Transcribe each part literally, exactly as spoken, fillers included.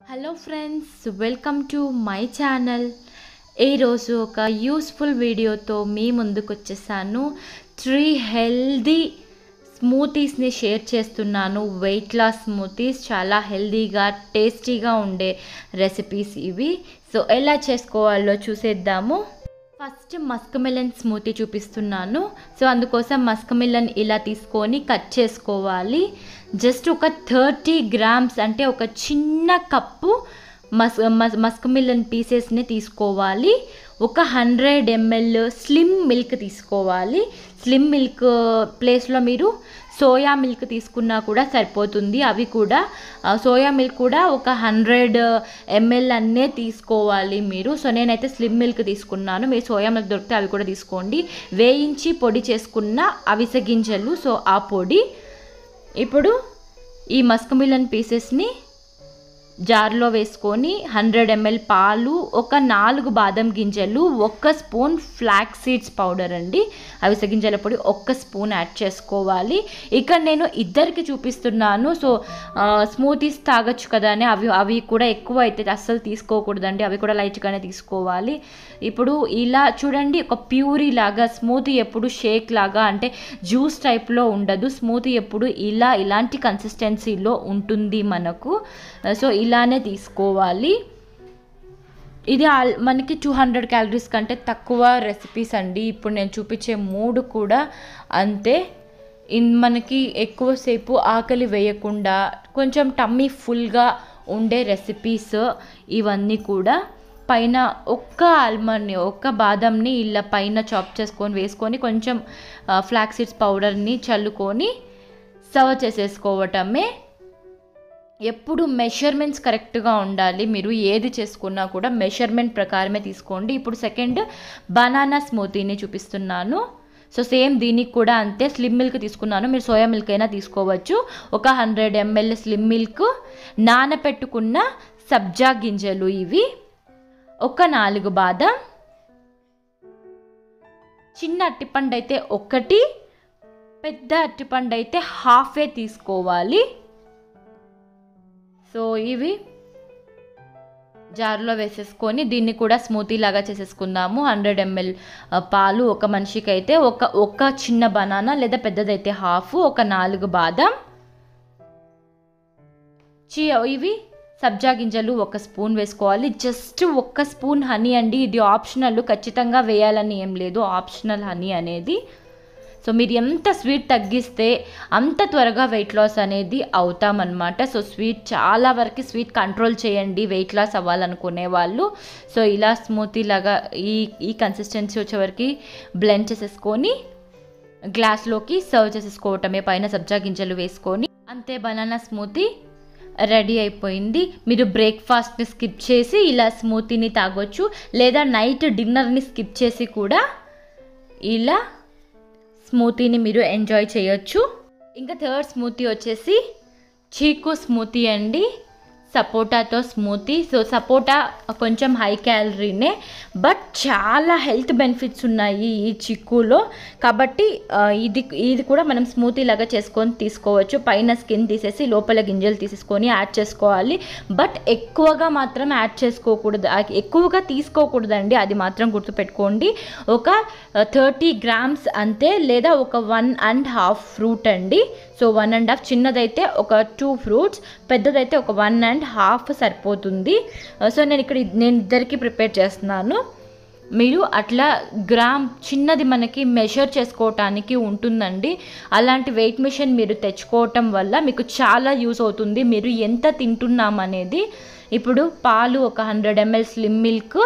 Hello friends, welcome to my channel. ఈరోజు ఒక useful వీడియోతో మీ ముందుకు వచ్చేసాను. త్రీ హెల్దీ స్మూతీస్ని షేర్ చేస్తున్నాను. వెయిట్ లాస్ స్మూతీస్, చాలా హెల్దీగా టేస్టీగా ఉండే రెసిపీస్ ఇవి. సో ఎలా చేసుకోవాలో చూసేద్దాము. ఫస్ట్ మస్క్ మిలన్ స్మూతీ చూపిస్తున్నాను. సో అందుకోసం మస్క్ మిలన్ ఇలా తీసుకొని కట్ చేసుకోవాలి. జస్ట్ ఒక థర్టీ గ్రామ్స్ అంటే ఒక చిన్న కప్పు మస్ మస్క్ మిలన్ పీసెస్ని తీసుకోవాలి. ఒక హండ్రెడ్ ఎంఎల్ స్లిమ్ మిల్క్ తీసుకోవాలి. స్లిమ్ మిల్క్ ప్లేస్లో మీరు సోయా మిల్క్ తీసుకున్నా కూడా సరిపోతుంది. అవి కూడా సోయా మిల్క్ కూడా ఒక హండ్రెడ్ ఎంఎల్ అన్నే తీసుకోవాలి మీరు. సో నేనైతే స్లిమ్ మిల్క్ తీసుకున్నాను. మీరు సోయా మిల్క్ దొరికితే అవి కూడా తీసుకోండి. వేయించి పొడి చేసుకున్న అవిసె గింజలు, సో ఆ పొడి. ఇప్పుడు ఈ మస్క్ మిలన్ పీసెస్ని జార్లో వేసుకొని హండ్రెడ్ ఎంఎల్ పాలు, ఒక నాలుగు బాదం గింజలు, ఒక్క స్పూన్ ఫ్లాక్స్ సీడ్స్ పౌడర్ అండి, అవిసె గింజల పొడి ఒక్క స్పూన్ యాడ్ చేసుకోవాలి. ఇక్కడ నేను ఇద్దరికి చూపిస్తున్నాను. సో స్మూతీస్ తాగొచ్చు కదా అని అవి అవి కూడా ఎక్కువ అయితే అస్సలు తీసుకోకూడదండి. అవి కూడా లైట్గానే తీసుకోవాలి. ఇప్పుడు ఇలా చూడండి, ఒక ప్యూరీ లాగా స్మూతీ ఎప్పుడు షేక్ లాగా అంటే జ్యూస్ టైప్లో ఉండదు. స్మూతీ ఎప్పుడు ఇలా ఇలాంటి కన్సిస్టెన్సీలో ఉంటుంది మనకు. సో ఇలానే తీసుకోవాలి. ఇది మనకి టూ హండ్రెడ్ క్యాలరీస్ కంటే తక్కువ రెసిపీస్ అండి. ఇప్పుడు నేను చూపించే మూడు కూడా అంతే. ఇన్ మనకి ఎక్కువసేపు ఆకలి వేయకుండా కొంచెం టమ్మీ ఫుల్గా ఉండే రెసిపీస్ ఇవన్నీ కూడా. పైన ఒక్క ఆల్మండ్ని ఒక్క బాదంని ఇలా పైన చాప్ చేసుకొని వేసుకొని కొంచెం ఫ్లాక్స్ సీడ్స్ పౌడర్ని చల్లుకొని సర్వ్ చేసేసుకోవటమే. ఎప్పుడు మెషర్మెంట్స్ కరెక్ట్గా ఉండాలి. మీరు ఏది చేసుకున్నా కూడా మెషర్మెంట్ ప్రకారమే తీసుకోండి. ఇప్పుడు సెకండ్ బనానా స్మూతీని చూపిస్తున్నాను. సో సేమ్ దీనికి కూడా అంతే. స్లిమ్ మిల్క్ తీసుకున్నాను, మీరు సోయా మిల్క్ అయినా తీసుకోవచ్చు. ఒక హండ్రెడ్ ఎంఎల్ స్లిమ్ మిల్క్, నానపెట్టుకున్న సబ్జా గింజలు ఇవి, ఒక నాలుగు బాదం, చిన్న అట్టిపండు అయితే ఒకటి, పెద్ద అట్టిపండు అయితే హాఫే తీసుకోవాలి. సో ఇవి జార్లో వేసేసుకొని దీన్ని కూడా స్మూతీ లాగా చేసేసుకుందాము. హండ్రెడ్ ఎంఎల్ పాలు ఒక మనిషికి అయితే, ఒక ఒక చిన్న బనానా లేదా పెద్దదైతే హాఫ్, ఒక నాలుగు బాదం, చీ ఇవి సబ్జా గింజలు ఒక స్పూన్ వేసుకోవాలి. జస్ట్ ఒక్క స్పూన్ హనీ అండి, ఇది ఆప్షనల్, ఖచ్చితంగా వేయాలని ఏం లేదు, ఆప్షనల్ హనీ అనేది. సో మీరు ఎంత స్వీట్ తగ్గిస్తే అంత త్వరగా వెయిట్ లాస్ అనేది అవుతామన్నమాట. సో స్వీట్ చాలా వరకు స్వీట్ కంట్రోల్ చేయండి వెయిట్ లాస్ అవ్వాలనుకునే వాళ్ళు. సో ఇలా స్మూతీ లాగా ఈ ఈ కన్సిస్టెన్సీ వచ్చేవరకు బ్లెండ్ చేసేసుకొని గ్లాస్లోకి సర్వ్ చేసేసుకోవటమే, పైన సబ్జా గింజలు వేసుకొని. అంతే, బనానా స్మూతీ రెడీ అయిపోయింది. మీరు బ్రేక్ఫాస్ట్ని స్కిప్ చేసి ఇలా స్మూతీని తాగొచ్చు, లేదా నైట్ డిన్నర్ని స్కిప్ చేసి కూడా ఇలా స్మూతీని మీరు ఎంజాయ్ చేయొచ్చు. ఇంకా థర్డ్ స్మూతీ వచ్చేసి చీకు స్మూతీ అండి, సపోటాతో స్మూతీ. సో సపోటా కొంచెం హై క్యాలరీనే, బట్ చాలా హెల్త్ బెనిఫిట్స్ ఉన్నాయి ఈ చిక్కులో. కాబట్టి ఇది ఇది కూడా మనం స్మూతీ లాగా చేసుకొని తీసుకోవచ్చు. పైన స్కిన్ తీసేసి లోపల గింజలు తీసేసుకొని యాడ్ చేసుకోవాలి. బట్ ఎక్కువగా మాత్రం యాడ్ చేసుకోకూడదు, ఎక్కువగా తీసుకోకూడదండి, అది మాత్రం గుర్తుపెట్టుకోండి. ఒక థర్టీ గ్రామ్స్ అంతే, లేదా ఒక వన్ అండ్ హాఫ్ ఫ్రూట్ అండి. సో వన్ అండ్ హాఫ్, చిన్నదైతే ఒక టూ ఫ్రూట్స్, పెద్దదైతే ఒక వన్ అండ్ హాఫ్ సరిపోతుంది. సో నేను ఇక్కడ నేను ఇద్దరికి ప్రిపేర్ చేస్తున్నాను. మీరు అట్లా గ్రామ్ చిన్నది మనకి మెషర్ చేసుకోవటానికి ఉంటుందండి. అలాంటి వెయిట్ మిషన్ మీరు తెచ్చుకోవటం వల్ల మీకు చాలా యూస్ అవుతుంది, మీరు ఎంత తింటున్నాం అనేది. ఇప్పుడు పాలు ఒక హండ్రెడ్ ఎంఎల్ స్లిమ్ మిల్క్,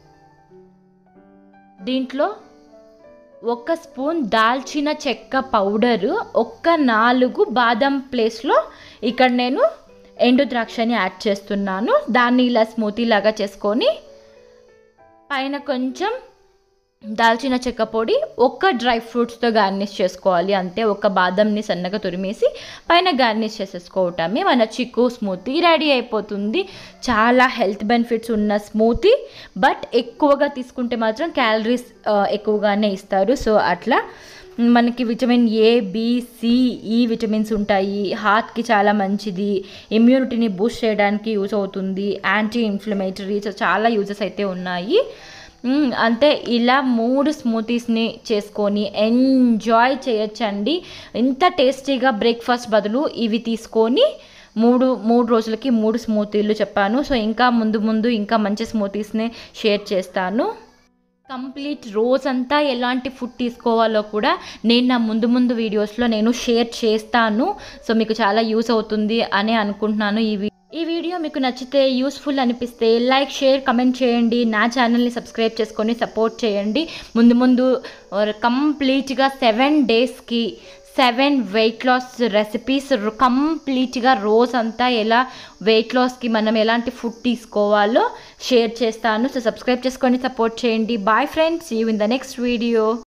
దీంట్లో ఒక స్పూన్ దాల్చిన చెక్క పౌడరు, ఒక్క నాలుగు బాదం ప్లేస్లో ఇక్కడ నేను ఎండు ద్రాక్షని యాడ్ చేస్తున్నాను. దాన్ని ఇలా స్మూతీ లాగా చేసుకొని పైన కొంచెం దాల్చిన చెక్క పొడి, ఒక్క డ్రై ఫ్రూట్స్తో గార్నిష్ చేసుకోవాలి అంతే. ఒక బాదంని సన్నగా తురిమేసి పైన గార్నిష్ చేసేసుకోవటమే మన చిక్కు స్మూతీ రెడీ అయిపోతుంది. చాలా హెల్త్ బెనిఫిట్స్ ఉన్న స్మూతీ, బట్ ఎక్కువగా తీసుకుంటే మాత్రం క్యాలరీస్ ఎక్కువగానే ఇస్తారు. సో అట్లా మనకి vitamin A, B, C, E vitamins ఉంటాయి. హార్ట్కి చాలా మంచిది, ఇమ్యూనిటీని బూస్ట్ చేయడానికి యూజ్ అవుతుంది, యాంటీ ఇన్ఫ్లమేటరీ, సో చాలా యూజెస్ అయితే ఉన్నాయి. అంటే ఇలా మూడు స్మూతీస్ని చేసుకొని ఎంజాయ్ చేయొచ్చండి. ఇంత టేస్టీగా బ్రేక్ఫాస్ట్ బదులు ఇవి తీసుకొని మూడు మూడు రోజులకి మూడు స్మూతీలు చెప్పాను. సో ఇంకా ముందు ముందు ఇంకా మంచి స్మూతీస్ని షేర్ చేస్తాను. కంప్లీట్ రోజంతా ఎలాంటి ఫుడ్ తీసుకోవాలో కూడా నేను నా ముందు ముందు వీడియోస్లో నేను షేర్ చేస్తాను. సో మీకు చాలా యూస్ అవుతుంది అని అనుకుంటున్నాను. ఈ ఈ వీడియో మీకు నచ్చితే, యూస్ఫుల్ అనిపిస్తే లైక్, షేర్, కమెంట్ చేయండి. నా ఛానల్ని సబ్స్క్రైబ్ చేసుకొని సపోర్ట్ చేయండి. ముందు ముందు కంప్లీట్గా సెవెన్ డేస్కి సెవెన్ వెయిట్ లాస్ రెసిపీస్ కంప్లీట్గా రోజంతా ఎలా వెయిట్ లాస్కి మనం ఎలాంటి ఫుడ్ తీసుకోవాలో షేర్ చేస్తాను. సో సబ్స్క్రైబ్ చేసుకొని సపోర్ట్ చేయండి. Bye friends, see you in the next video.